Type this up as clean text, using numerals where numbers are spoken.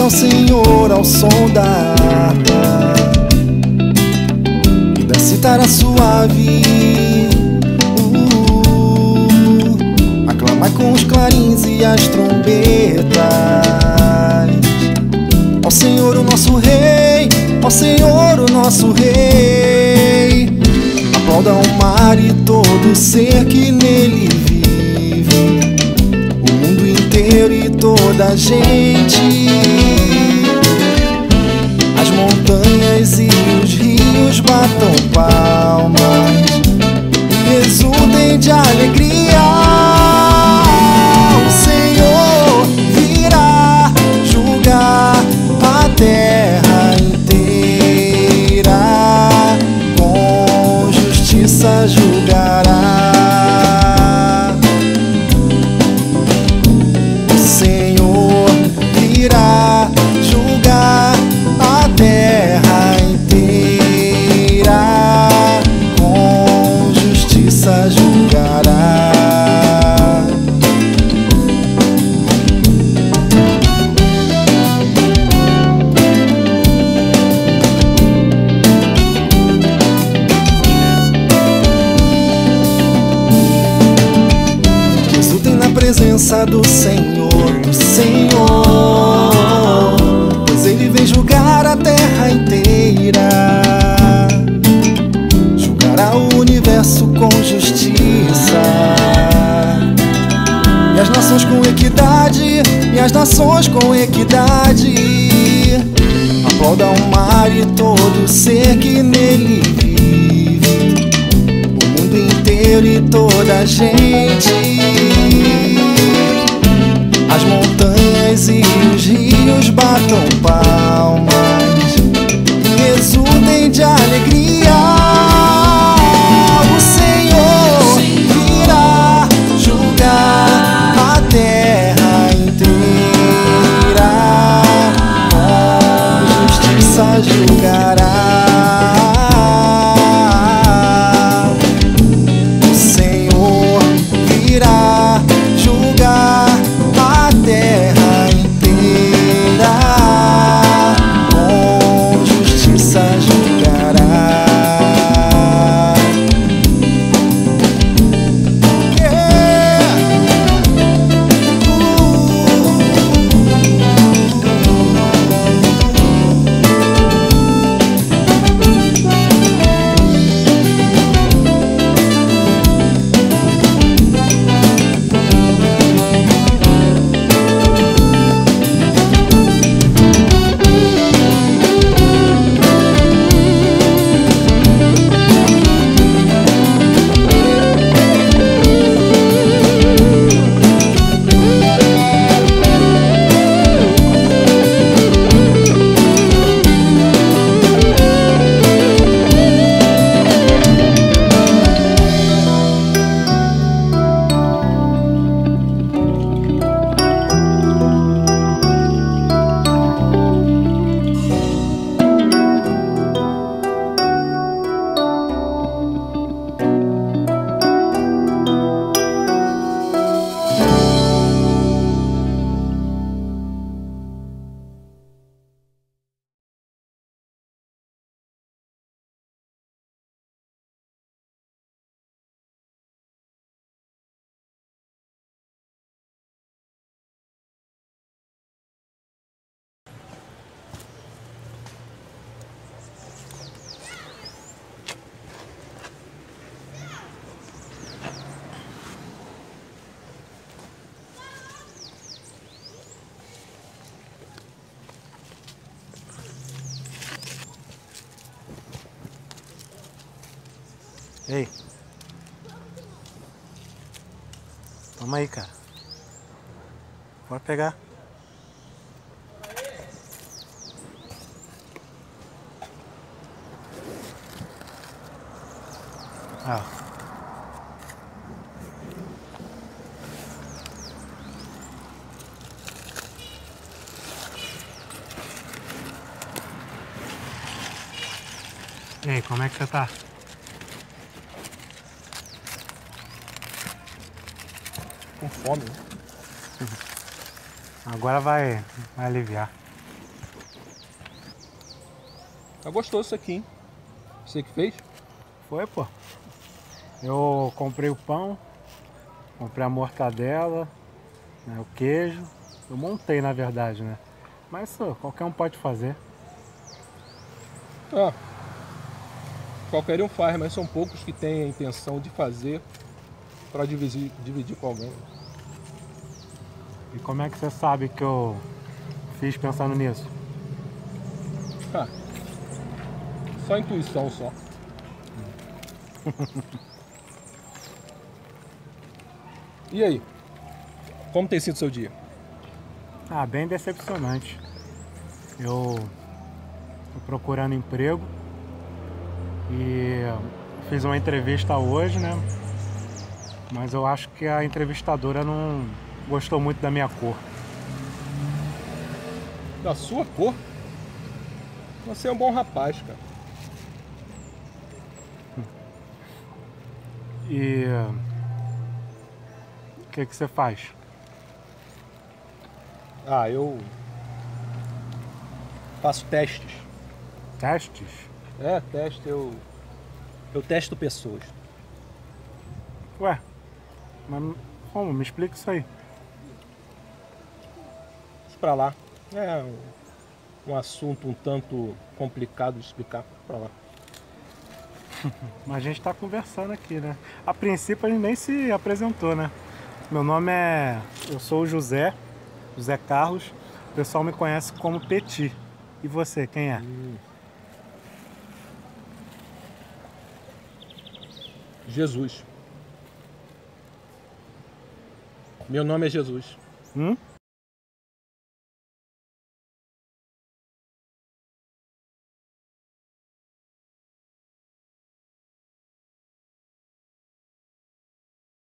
ao Senhor ao som da harpa e da cítara suave. Aclamai com os clarins e as trombetas ao Senhor o nosso Rei, ao Senhor o nosso Rei. Aplauda o mar e todo ser que nele vive, o mundo inteiro e toda a gente. As montanhas e os rios batam palmas e exultem de alegria. O Senhor virá julgar a terra inteira, com justiça julgará. O Senhor virá julgar a terra inteira, com justiça julgará. Presença do Senhor, pois Ele vem julgar a terra inteira, julgará o universo com justiça, e as nações com equidade, e as nações com equidade. Aplauda o mar e todo ser que nele vive, o mundo inteiro e toda a gente. As montanhas e os rios batam palmas e exultem de alegria. O Senhor virá julgar a terra inteira, com justiça julgará. O Senhor virá julgar a terra inteira, com justiça julgará. Ei, toma aí, cara. Pode pegar. Ah. E aí, como é que você tá? Com fome, né? Agora vai aliviar. Tá gostoso isso aqui, hein? Você que fez? Foi, pô. Eu comprei o pão, comprei a mortadela, né, o queijo. Eu montei, na verdade, né? Mas isso qualquer um pode fazer. Ah, qualquer um faz, mas são poucos que têm a intenção de fazer para dividir com alguém. E como é que você sabe que eu fiz pensando nisso? Ah, só intuição só. E aí? Como tem sido seu dia? Ah, bem decepcionante. Eu tô procurando emprego e fiz uma entrevista hoje, né? Mas eu acho que a entrevistadora não gostou muito da minha cor. Da sua cor? Você é um bom rapaz, cara. E o que você faz? Ah, eu faço testes. Testes? É, teste, eu testo pessoas. Ué, mas como? Me explica isso aí. Isso pra lá. É um assunto um tanto complicado de explicar. Pra lá. Mas a gente tá conversando aqui, né? A princípio a gente nem se apresentou, né? Meu nome é... Eu sou o José Carlos. O pessoal me conhece como Petit. E você, quem é? Jesus. Meu nome é Jesus. Hum?